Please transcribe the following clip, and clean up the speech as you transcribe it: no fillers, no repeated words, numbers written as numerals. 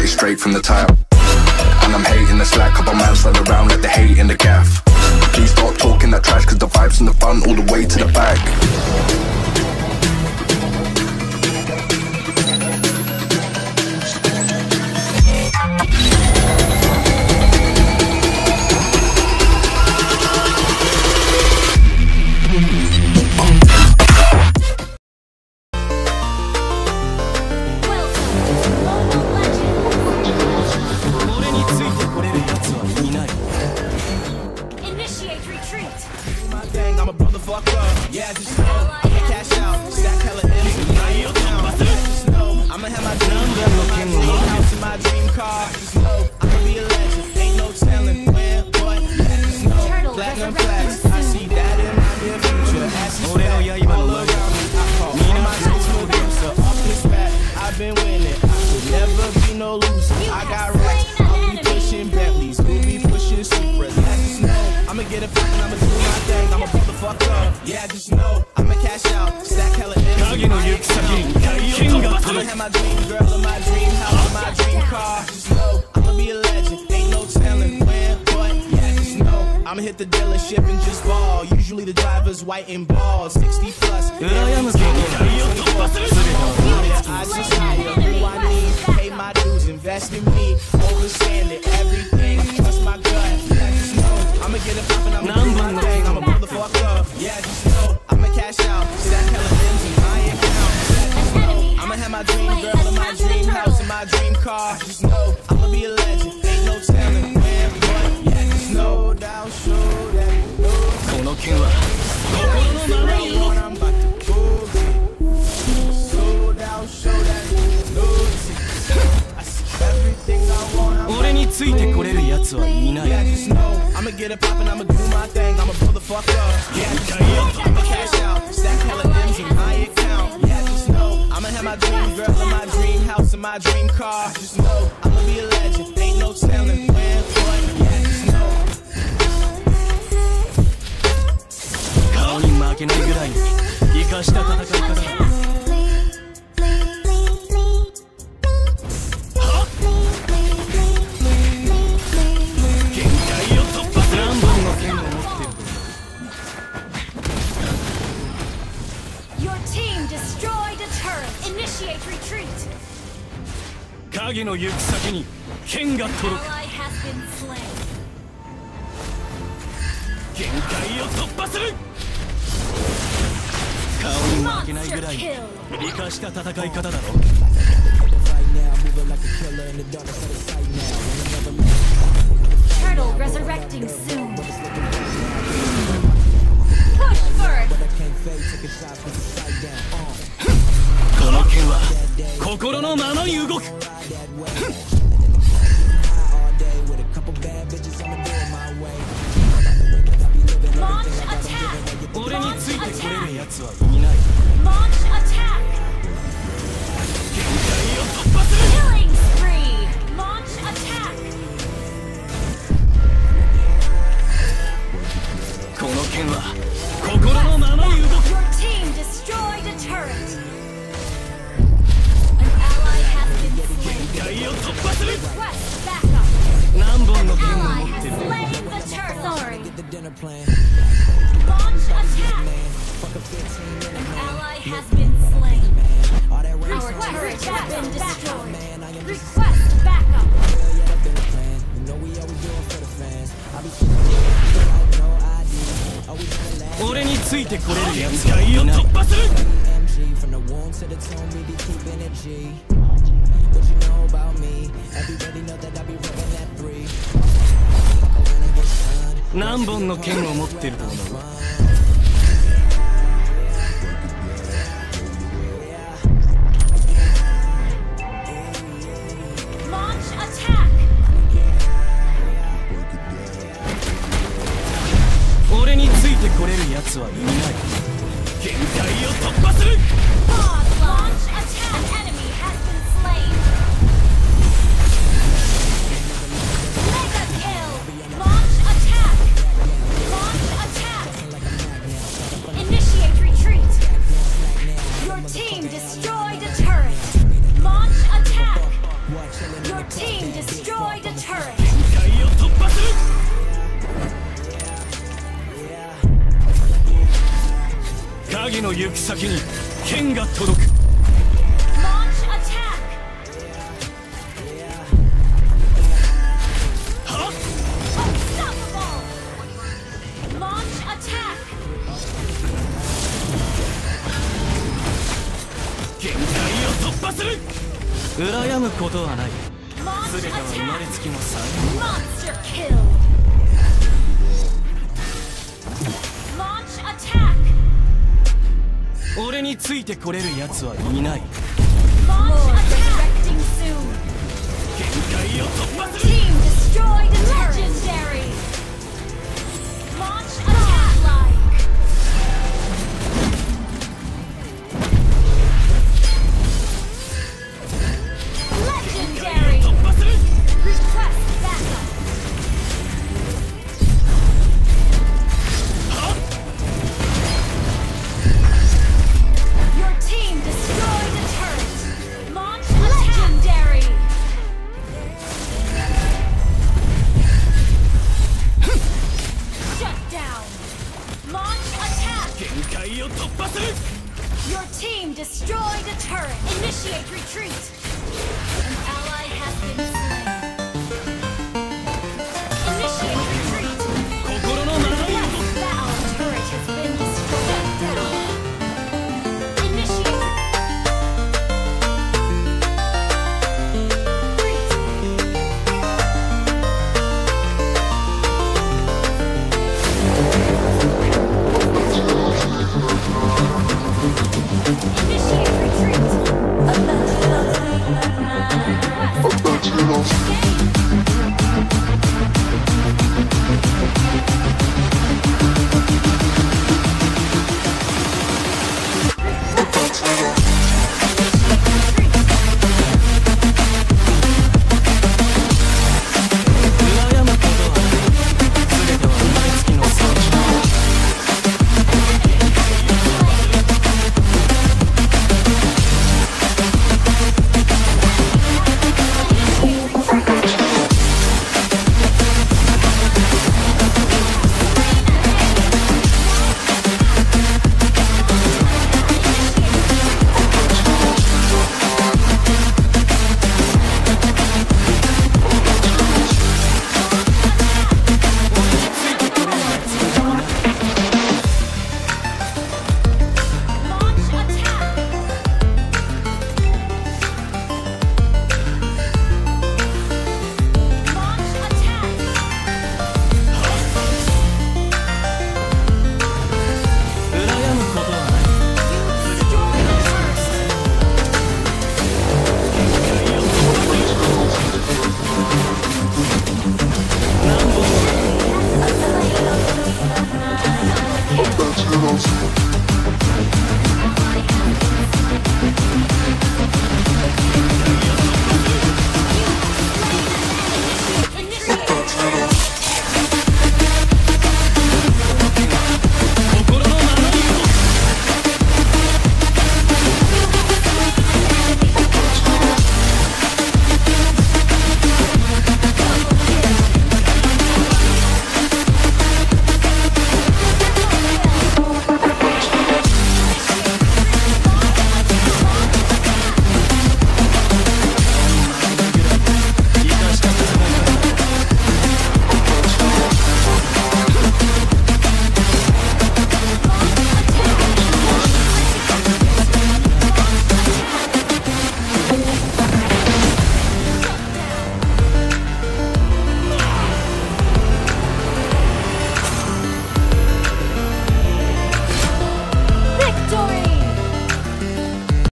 straight from the top. And I'm hating the slack, couple man slide around like they hate in the gaff. Please stop talking that trash, cause the vibes in the front all the way to the back. Turtle resurrecting soon. Push first. この剣は心のままに動く。俺についてこれるやつはいない。限界を突破する。この剣は心のままに動く。限界を突破する。何本の剣を持ってる。俺についてこれるやつはいない。突破する。何本の剣を持ってると思う。俺についてこれるやつはいない。限界を突破する。 行く先に剣が届く。 Launch attack. はっ Unstoppable. Launch attack. 限界を突破する。羨むことはない。 Launch 全ては生まれ attack. つきの才 Monster kill. Launch attack. 能。俺についてこれる奴はいない。 Launch